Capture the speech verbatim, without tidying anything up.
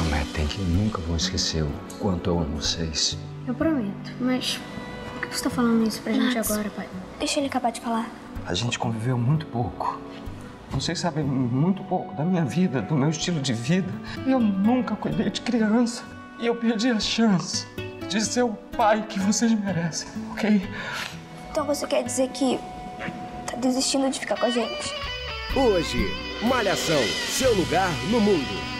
prometem que nunca vão esquecer o quanto eu amo vocês? Eu prometo, mas por que você tá falando isso pra gente Max, agora, pai? Deixa ele acabar de falar. A gente conviveu muito pouco. Vocês sabem muito pouco da minha vida, do meu estilo de vida. Eu nunca cuidei de criança. E eu perdi a chance de ser o pai que vocês merecem, ok? Então você quer dizer que tá desistindo de ficar com a gente? Hoje, Malhação, seu lugar no mundo.